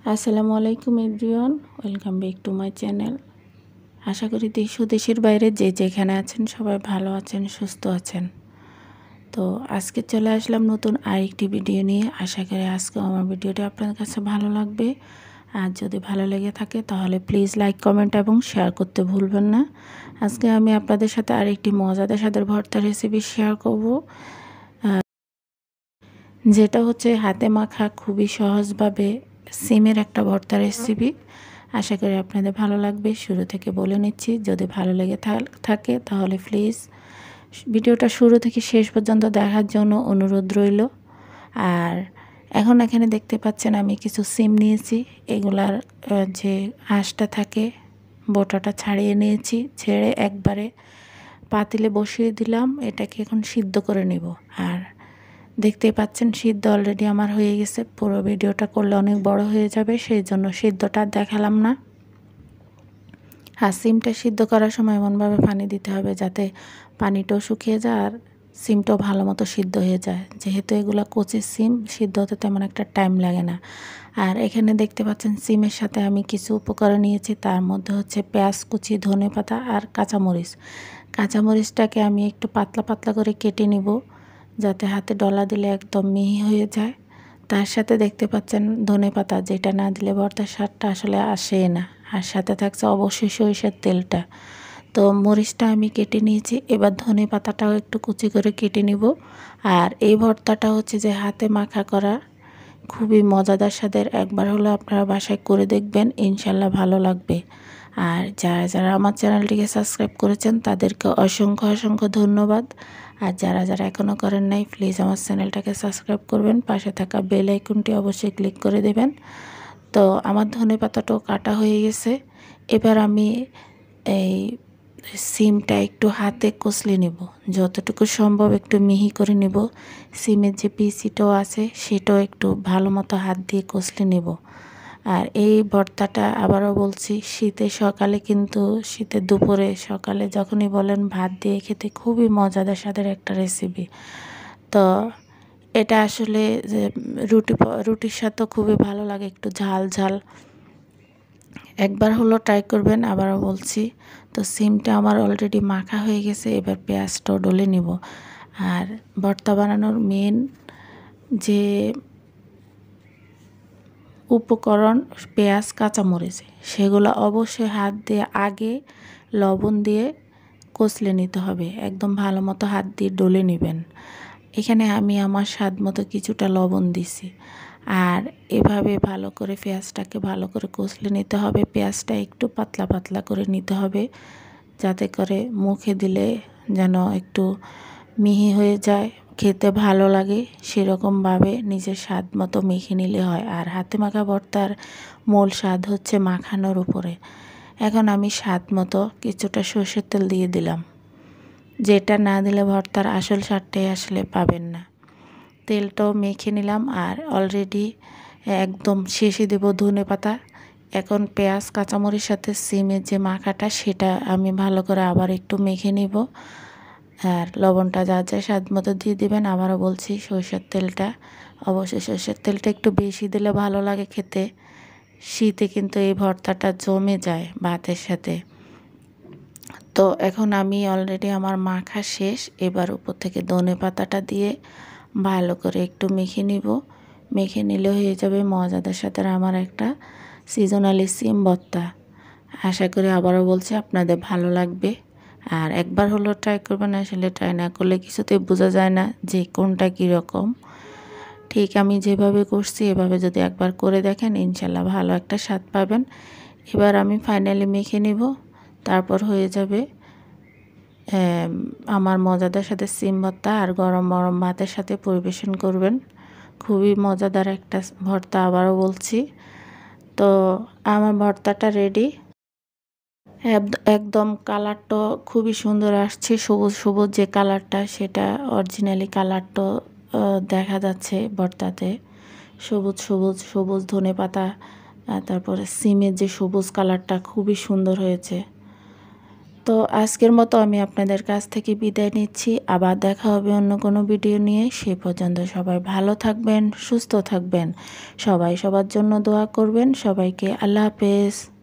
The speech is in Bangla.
আসসালামু আলাইকুম everyone, welcome back to my channel. আশা করি দেশ ও দেশের বাইরে যে যেখানে আছেন সবাই ভালো আছেন, সুস্থ আছেন। তো আজকে চলে আসলাম নতুন আরেকটি ভিডিও নিয়ে। আশা করি আজকে আমার ভিডিওটি আপনাদের কাছে ভালো লাগবে। আর যদি ভালো লেগে থাকে তাহলে প্লিজ লাইক, কমেন্ট এবং শেয়ার করতে ভুলবেন না। আজকে আমি আপনাদের সাথে আরেকটি মজাদার স্বাদের ভর্তা রেসিপি শেয়ার করব, যেটা হচ্ছে হাতে মাখা খুবই সহজভাবে সিমের একটা ভর্তা রেসিপি। আশা করি আপনাদের ভালো লাগবে। শুরু থেকে বলে নিচ্ছি, যদি ভালো লেগে থাকে তাহলে প্লিজ ভিডিওটা শুরু থেকে শেষ পর্যন্ত দেখার জন্য অনুরোধ রইল। আর এখন এখানে দেখতে পাচ্ছেন আমি কিছু সিম নিয়েছি। এগুলার যে আঁশটা থাকে বোটাটা ছাড়িয়ে নিয়েছি, ছেড়ে একবারে পাতিলে বসিয়ে দিলাম। এটাকে এখন সিদ্ধ করে নেব। আর দেখতেই পাচ্ছেন সিদ্ধ অলরেডি আমার হয়ে গেছে। পুরো ভিডিওটা করলে অনেক বড় হয়ে যাবে, সেই জন্য সিদ্ধটা দেখালাম না। আর সিমটা সিদ্ধ করার সময় এমনভাবে পানি দিতে হবে যাতে পানিটাও শুকিয়ে যায় আর সিমটাও ভালো মতো সিদ্ধ হয়ে যায়। যেহেতু এগুলো কচি সিম, সিদ্ধ হতে তেমন একটা টাইম লাগে না। আর এখানে দেখতে পাচ্ছেন সিমের সাথে আমি কিছু উপকরণ নিয়েছি। তার মধ্যে হচ্ছে পেঁয়াজ কুচি, ধনেপাতা আর কাঁচামরিচ। কাঁচামরিচটাকে আমি একটু পাতলা পাতলা করে কেটে নিব যাতে হাতে ডলা দিলে একদম মিহি হয়ে যায়। তার সাথে দেখতে পাচ্ছেন ধনেপাতা, যেটা না দিলে ভর্তার স্বাদটা আসলে আসে না। আর সাথে থাকছে অবশ্যই সরিষার তেলটা। তো মরিচটা আমি কেটে নিয়েছি। এবার ধনেপাতাটাও একটু কুচি করে কেটে নিব। আর এই ভর্তাটা হচ্ছে যে হাতে মাখা করা, খুবই মজাদার স্বাদের। একবার হলো আপনারা বাসায় করে দেখবেন, ইনশাল্লাহ ভালো লাগবে। আর যারা যারা আমার চ্যানেলটিকে সাবস্ক্রাইব করেছেন তাদেরকে অসংখ্য অসংখ্য ধন্যবাদ। আর যারা যারা এখনও করেন নাই প্লিজ আমার চ্যানেলটাকে সাবস্ক্রাইব করবেন, পাশে থাকা বেল আইকনটি অবশ্যই ক্লিক করে দেবেন। তো আমার ধনেপাতাটাও কাটা হয়ে গেছে। এবার আমি এই সিমটা একটু হাতে কষলে নেব, যতটুকু সম্ভব একটু মিহি করে নেব। সিমের যে পিসিটাও আছে সেটাও একটু ভালো মতো হাত দিয়ে কষলে নেব। আর এই ভর্তাটা আবারও বলছি, শীতের সকালে কিন্তু শীতের দুপুরে সকালে যখনই বলেন ভাত দিয়ে খেতে খুবই মজাদার স্বাদের একটা রেসিপি। তো এটা আসলে যে রুটির সাথেও খুবই ভালো লাগে, একটু ঝাল ঝাল। একবার হলো ট্রাই করবেন, আবারও বলছি। তো সিমটা আমার অলরেডি মাখা হয়ে গেছে। এবার পেঁয়াজটাও ডলে নিব। আর ভর্তা বানানোর মেন যে উপকরণ পেঁয়াজ, কাঁচামরিচ, সেগুলো অবশ্যই হাত দিয়ে আগে লবণ দিয়ে কষলে নিতে হবে। একদম ভালো মতো হাত দিয়ে ডলে নেবেন। এখানে আমি আমার স্বাদ মতো কিছুটা লবণ দিছি। আর এভাবে ভালো করে পেঁয়াজটাকে ভালো করে কষলে নিতে হবে। পেঁয়াজটা একটু পাতলা পাতলা করে নিতে হবে যাতে করে মুখে দিলে যেন একটু মিহি হয়ে যায়, খেতে ভালো লাগে। সেরকমভাবে নিজের স্বাদ মতো মেখে নিলে হয়। আর হাতে মাখা ভর্তার মূল স্বাদ হচ্ছে মাখানোর উপরে। এখন আমি স্বাদ মতো কিছুটা সর্ষের তেল দিয়ে দিলাম, যেটা না দিলে ভর্তার আসল স্বাদটাই আসলে পাবেন না। তেলটাও মেখে নিলাম। আর অলরেডি একদম শেষে দেব ধনেপাতা। এখন পেঁয়াজ, কাঁচামরিচের সাথে সিমের যে মাখাটা সেটা আমি ভালো করে আবার একটু মেখে নিব। আর লবণটা যা যা স্বাদ মতো দিয়ে দেবেন। আবারও বলছি, সরষের তেলটা অবশ্যই, সরষের তেলটা একটু বেশি দিলে ভালো লাগে খেতে। শীতে কিন্তু এই ভর্তাটা জমে যায় ভাতের সাথে। তো এখন আমি অলরেডি আমার মাখা শেষ। এবার উপর থেকে ধনেপাতাটা দিয়ে ভালো করে একটু মেখে নিব। মেখে নিলে হয়ে যাবে মজাদার সাথে আমার একটা সিজনালি সিম ভর্তা। আশা করি আবারও বলছি আপনাদের ভালো লাগবে। আর একবার হলো ট্রাই করবেন, আসলে ট্রাই না করলে কিছুতেই বোঝা যায় না যে কোনটা কীরকম। ঠিক আমি যেভাবে করছি এভাবে যদি একবার করে দেখেন, ইনশাল্লাহ ভালো একটা স্বাদ পাবেন। এবার আমি ফাইনালি মেখে নিব, তারপর হয়ে যাবে আমার মজাদার সাথে সিম ভর্তা। আর গরম গরম ভাতের সাথে পরিবেশন করবেন। খুবই মজাদার একটা ভর্তা, আবারও বলছি। তো আমার ভর্তাটা রেডি। একদম কালারটা খুবই সুন্দর আসছে, সবুজ সবুজ যে কালারটা, সেটা অরিজিনালি কালারটা দেখা যাচ্ছে ভর্তাতে। সবুজ সবুজ সবুজ ধনেপাতা, তারপরে সিমের যে সবুজ কালারটা খুবই সুন্দর হয়েছে। তো আজকের মতো আমি আপনাদের কাছ থেকে বিদায় নিচ্ছি। আবার দেখা হবে অন্য কোনো ভিডিও নিয়ে। সেই পর্যন্ত সবাই ভালো থাকবেন, সুস্থ থাকবেন। সবাই সবার জন্য দোয়া করবেন। সবাইকে আল্লাহ হাফেজ।